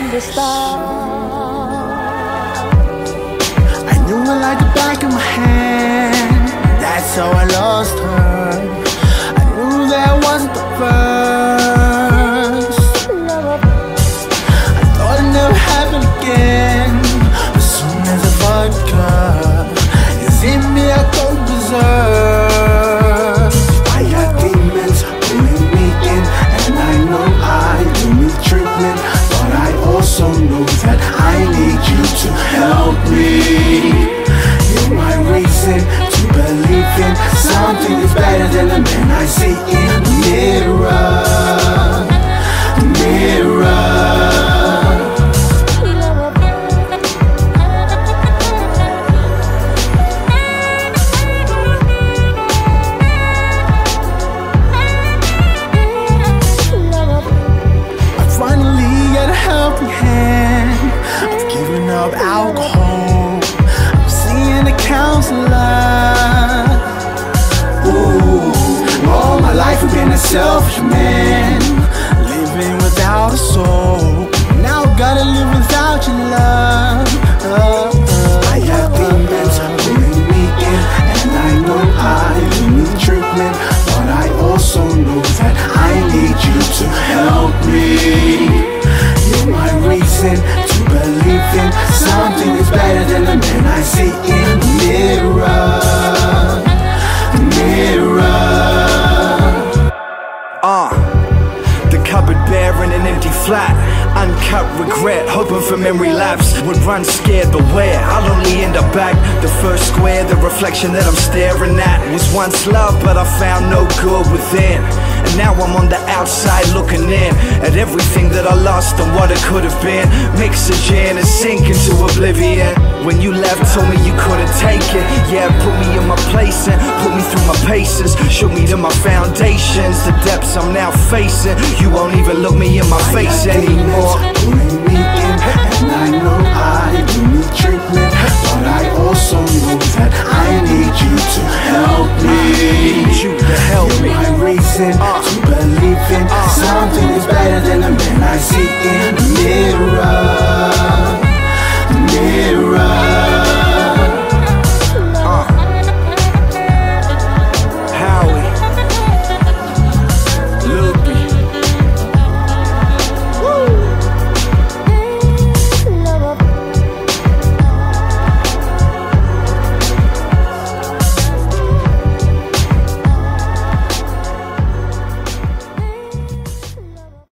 from the start. I knew her like the back of my hand. That's how I lost her. I knew that wasn't the first. I thought it never happened again. As soon as the vodka is in me, I go berserk. I got demons pulling me in, and I know I do need treatment, but I also know that I need you to help me. You're my reason to believe in something is better than the man I see in the mirror. Mirror. Of alcohol, I'm seeing a counselor. Ooh, all my life I've been a selfish man, living without a soul. Now I gotta live without your love. I have demons pulling me in, and I know I need treatment, but I also know that I need you to help me. You're my reason to believe in something is better than the man I see in the mirror. Mirror. The cupboard bare and an empty flat. Uncut regret, hoping for memory lapse. Would run scared, but where? I'll only end up back. The first square, the reflection that I'm staring at was once love, but I found no good within. And now I'm on the outside looking in at everything that I lost and what it could have been. Mixogen and sink into oblivion. When you left, told me you couldn't take it. Yeah, put me in my place and put me through my paces. Shook me to my foundations, the depths I'm now facing. You won't even look me in my face anymore. Pulling me in, and I know I do need treatment, but I also know that I need you to help me. I need you to help me. You're my reason to believe in something is better than the man I see in the mirror. Mirror.